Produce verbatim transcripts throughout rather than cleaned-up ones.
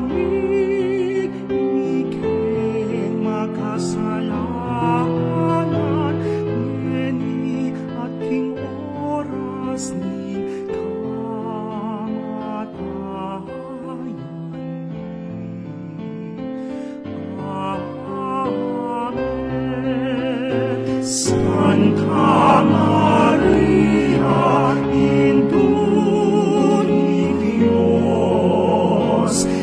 kami iking makasalanan, ngeni aking oras ni kamatayan. Amen. Santa Maria, Induni Diyos,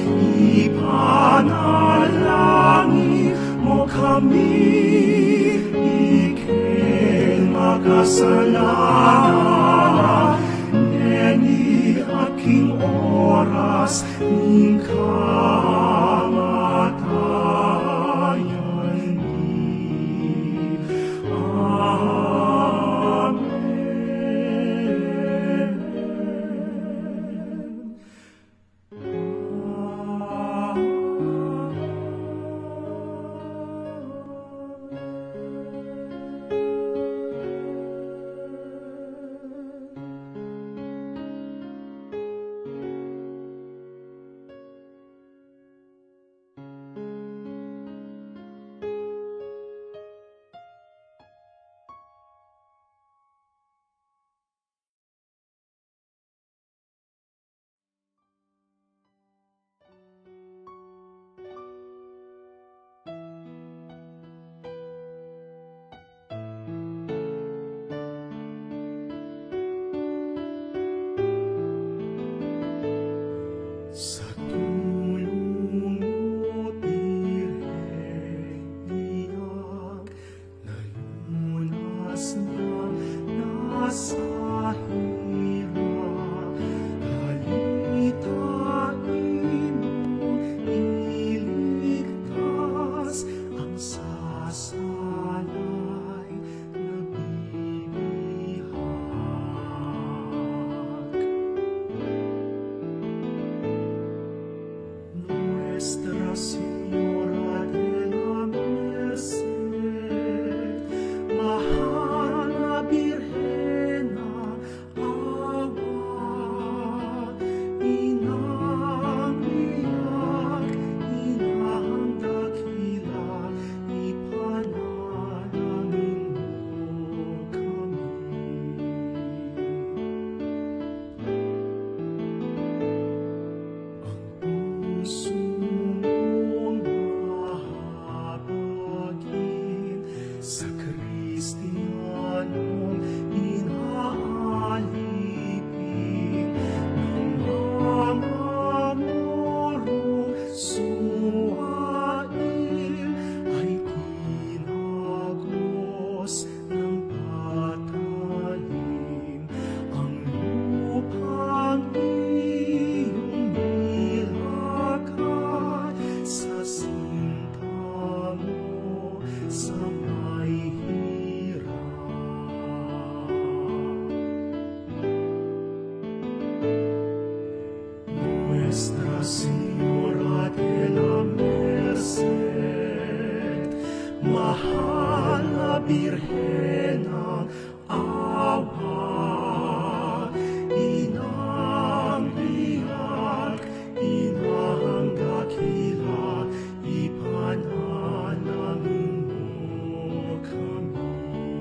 ipanalangin mo kami iking makasalanan, ngeni aking oras ning kamatayan ni. Sa tulong mo, Birhen iyak, nalunas na nasa hirap. Halitain mo, iligtas ang sasalay na bibihag. Nuestra Señora de la Merced, mahal na Birhena, awa, inang biyak, inang dakila, ipanalangin mo kami. Ang puso mong mahabagin sa Kristiyanong inaalipin ng mga morong suwain ay tinagos ng patalim ang lupang iyong nilakad sa sinta mo sa may hirap. Nuestra Señora de la Merced, mahal na Birhena, awa, inang biyak, inang dakila, ipanalangin mo kami.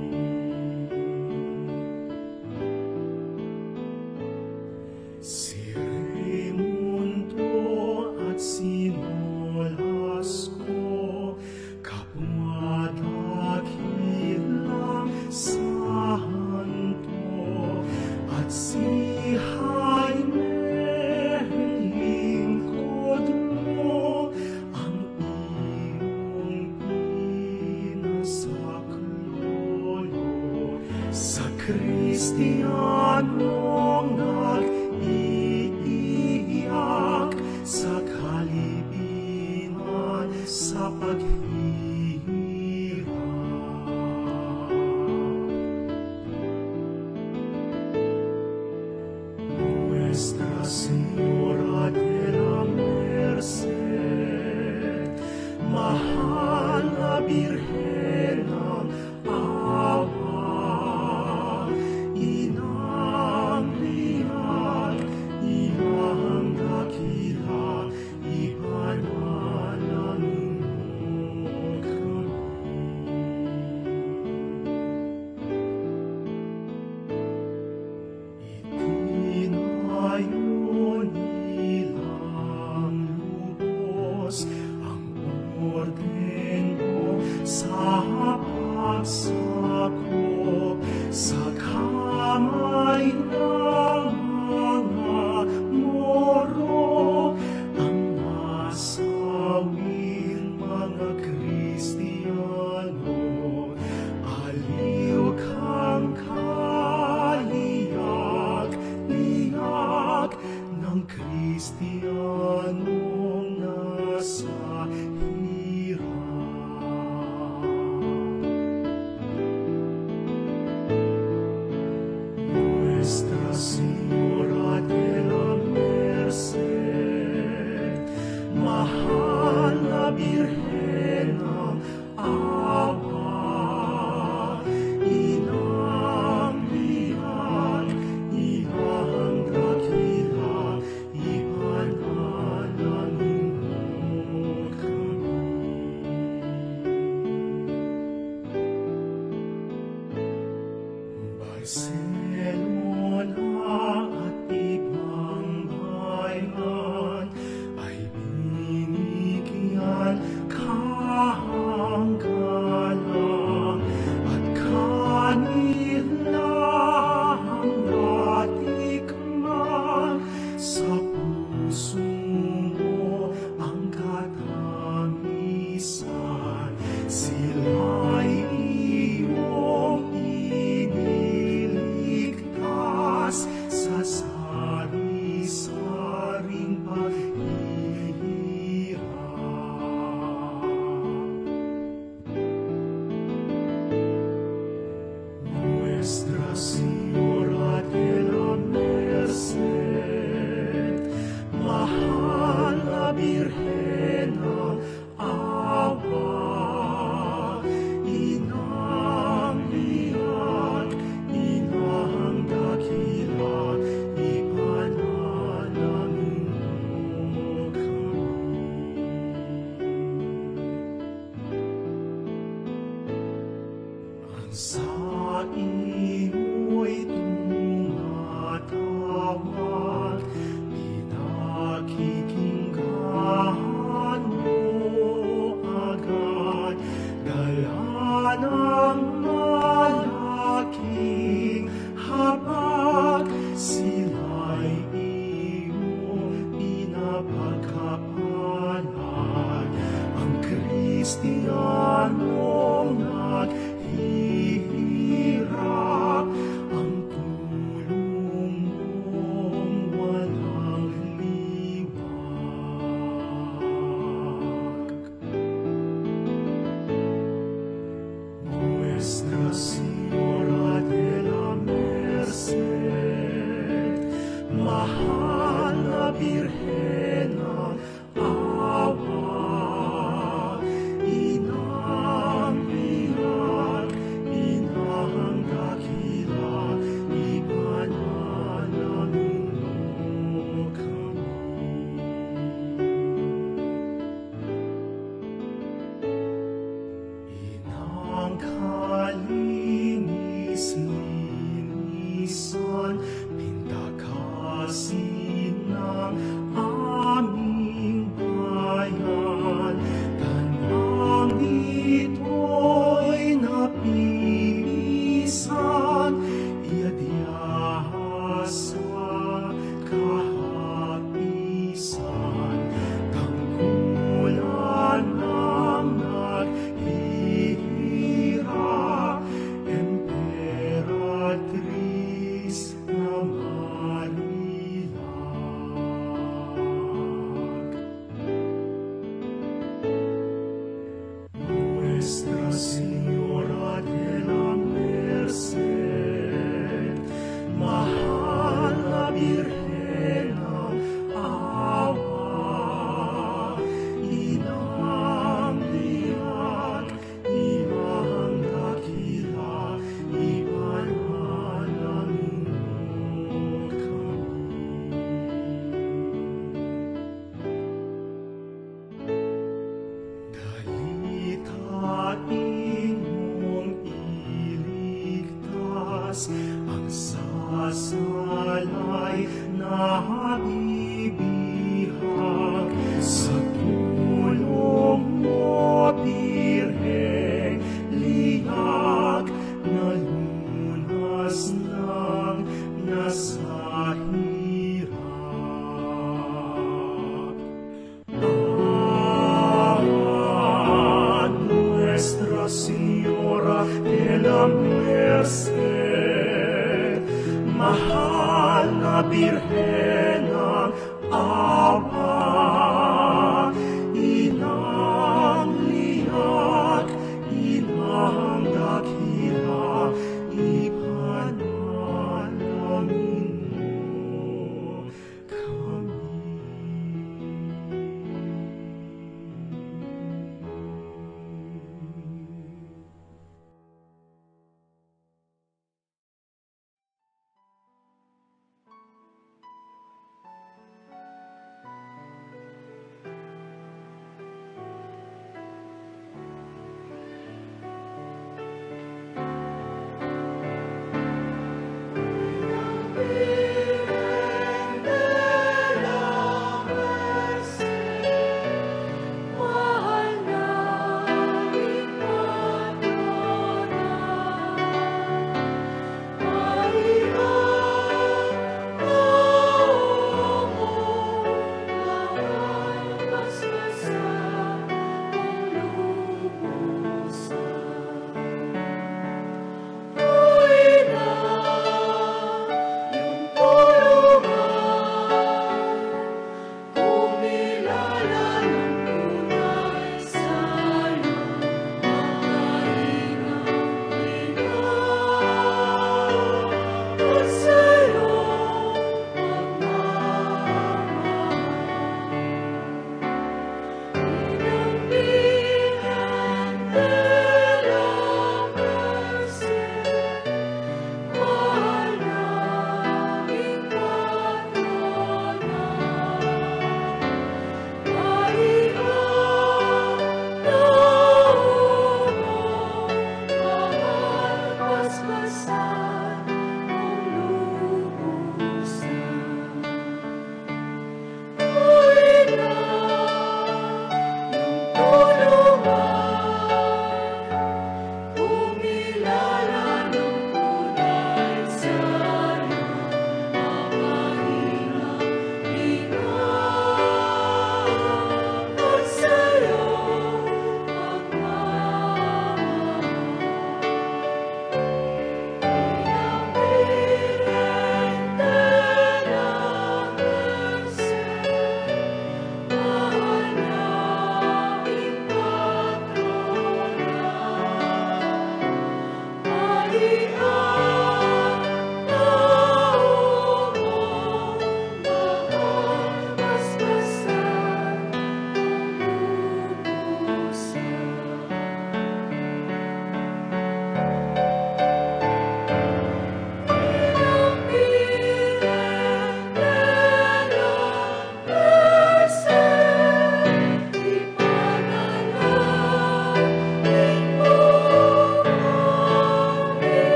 Si Raimundo at si Nolasco, kapwa dakilang santo, at si Jaime lingkod mo, ang iyong pinasaklolo sa Kristiyanong nag-iiyak sa kalibingan sa paghihirap. Nuestra Señora de la Merced, mahal na Birhena, awa, inang Kristiyanong nasa hirap. Nuestra Señora de la Merced, mahal na Birhen ng awa, inang biyag, inang dakila, ipanalangin mo kami. Barcelona at ibang bayan ay binigyan kahangganan at kanilang natikman sa puso mo ang katamisan. Sila'y iyong iniligtas sa sari-saring paghihirap. Nuestra Señora de la Merced, mahal na Birhen ng awa, inang biyag, inang dakila, ipanalangin mo kami. Ang saing mo'y tumatawag, pinakikinggan mo agad, dala ng malaking habag, sila'y iyong pinapagkapalan. Ang Kristiyanong naghihirap, ang tulong mong walang liwag. Nuestra Señora de la Merced, mahal na Birhen ng awa, inang biyag, inang dakila, ipanalangin mo kami. Inang kalinis-linisan, pindakasin ng aming bayan, tanang ito'y napilisan, iadya sa kahapisan, tangkulan ng naghihirap, Emperatriz na Marilag. Nuestra Señora de la Merced, mahal na Birhen ng awa, inang biyag, inang dakila, ipanalangin mo kami. Dalitain mong iligtas ang sasalay na bibihag, sa tulong mo, Birhen, liyag na lunas ng nasa hirap. Ah, Nuestra Señora de la Merced, mahal na Birhen ng awa,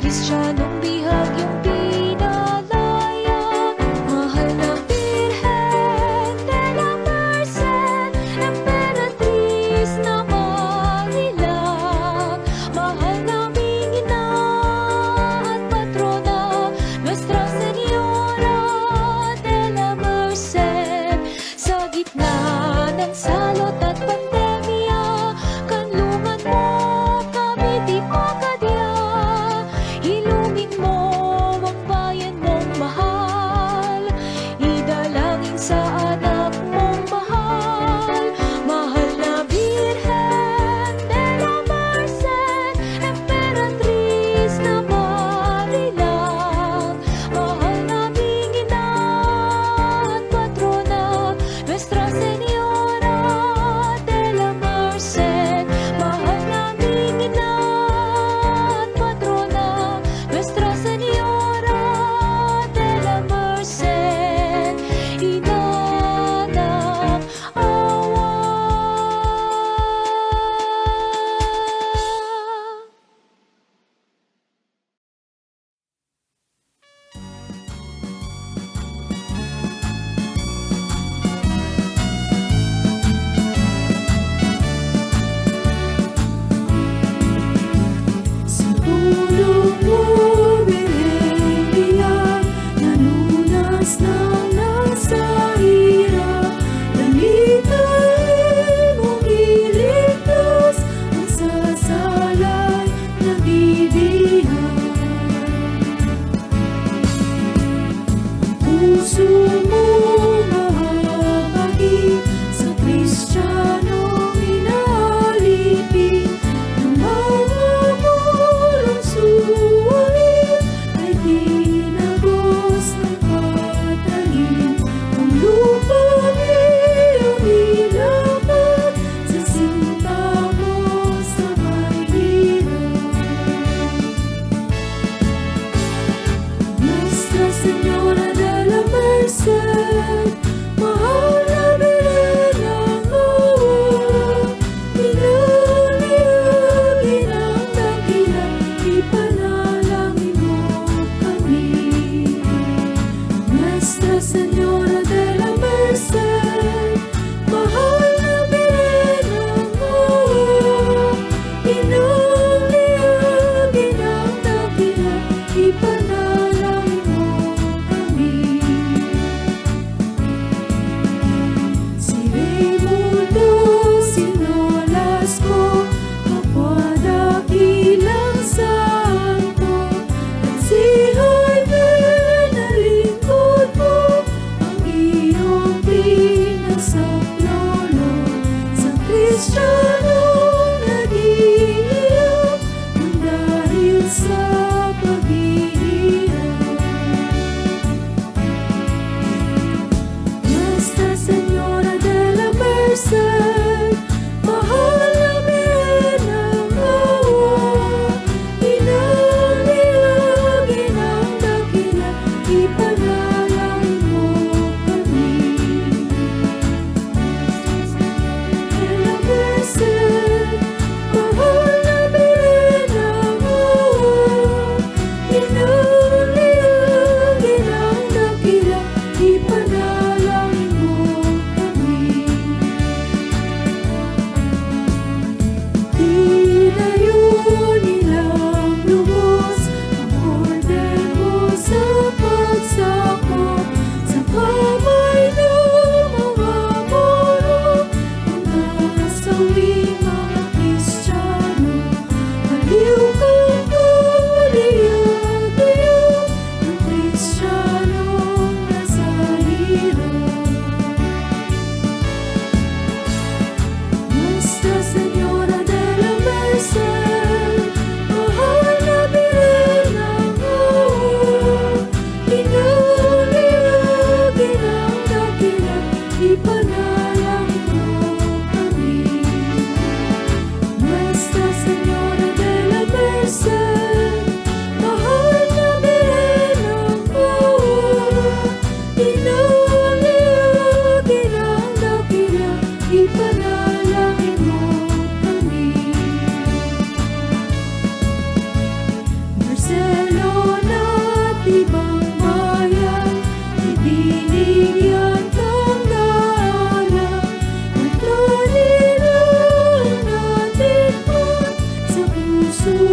Kristyanong bihag yung pinalaya. Mahal na Birhen de la Merced, Emperatriz na Marilag. Mahal naming ina at patrona, Nuestra Señora de la Merced. Sa gitna ng salot at pandemya, kanlungan mo kami di pakadya. Ilungan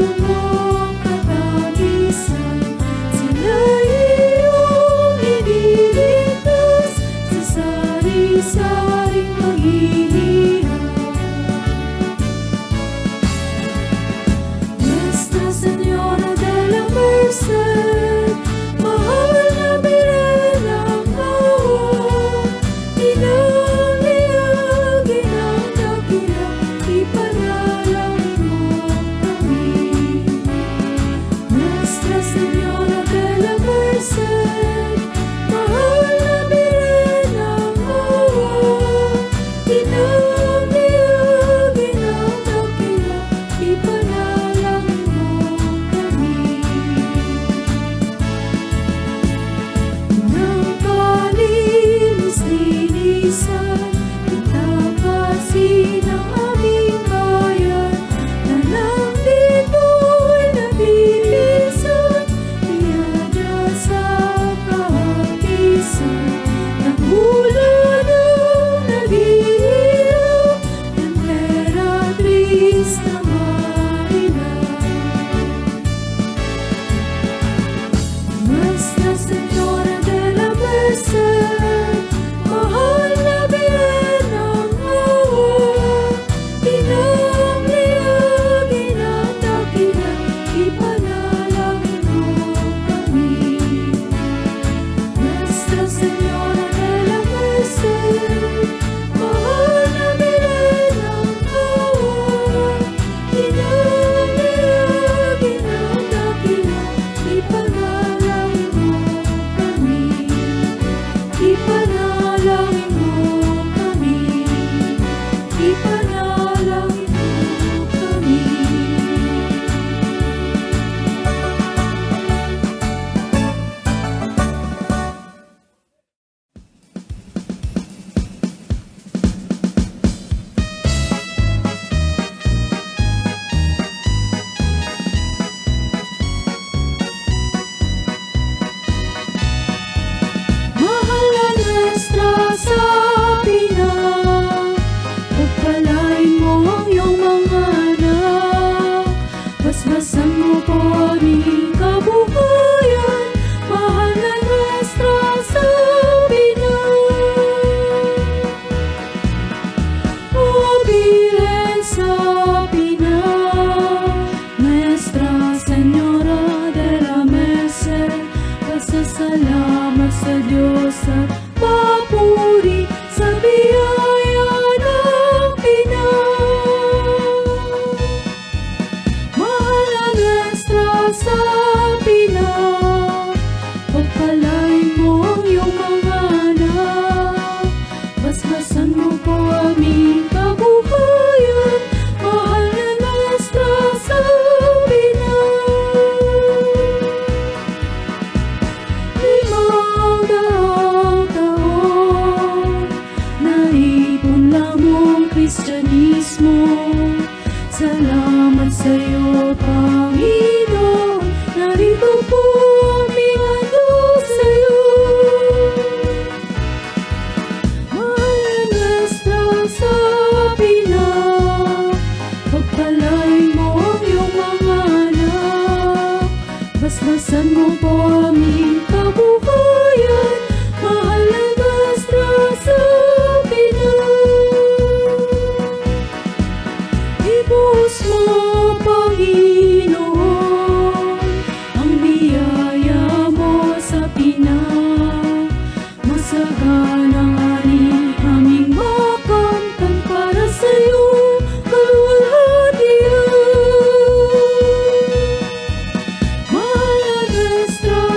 mong katagisan, sila iyong iniligtas sa sari-saring paghihirap. Nuestra Señora de la Merced, mahal na Birhen ng awa, inangiyagin ang dakila, ipanalangin mo kami. Nuestra Señora de la Merced, mahal na Birhen ng awa, inangiyagin ang dakila, ipanalangin mo kami. Nang kalinis-linisan, itakasin ang aming bayan, na lang dito'y naglilisan, iyadya sa kahagisan, nagulan ang naghihirap, Emperatriz na Marina. Nuestra Señora de la Merced, mahal na Birhen ng awa, inangiyagin ang dakila, ipanalangin mo kami. Nuestra Señora de la Merced, mahal na Birhen ng awa, inangiyagin ang dakila, ipanalangin mo kami. Ipanalangin mo kami. Ipanalangin mo kami. Mahal na Nuestra Sabina, pagpalain mo ang iyong mga anak, basbasan mo po aming kabuhayan. Mahal na Nuestra Sabina, O Birhen Sabina, Nuestra Señora de la Merced, pasasalamat sa Diyos at papuri sa biyaya ng Pinas. Mahal na Nuestra Sabina, pagpalain mo ang iyong mga anak, basbasan mo po aming kabuhayan. Mahal na Nuestra Sabina, limang daang taon, naipon lamang Kristyanismo. Salamat sa iyo, Panginoon, narito po aming handog sa iyo. Mahal na Nuestra Sabina, pagpalain mo ang iyong mga anak, basbasan mo po aming kabuhayan. Mahal na Nuestra Sabina, ibuhos mo, Panginoon, ang biyaya mo sa Pinas. Masaganang ari aming makamtan para sa iyong kaluwalhatian. Mahal na Nuestra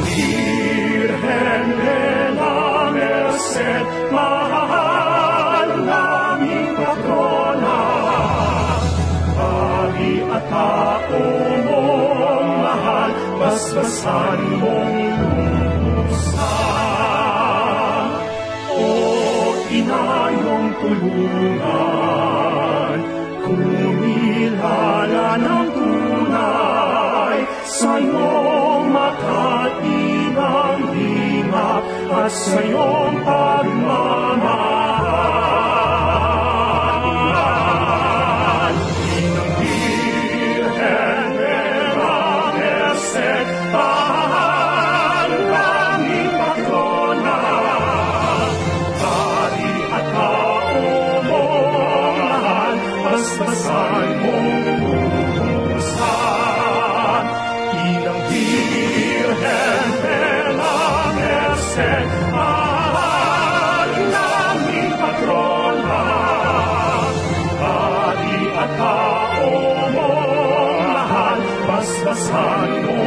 Virgen de la Merced, mahal naming patrona, pari at tao mong mahal, basbasan mong lubusang. O inayong tulungan, kumilala ng tunay, sa'yong makatinang lingap at sa'yong pagmamahal. Inang Virgen de la Merced, mahal naming patrona, pari at tao mong mahal, basbasan mong lubusang. Inang Virgen de la Merced, mahal naming patrona, pari at tao mong mahal, basbasan mo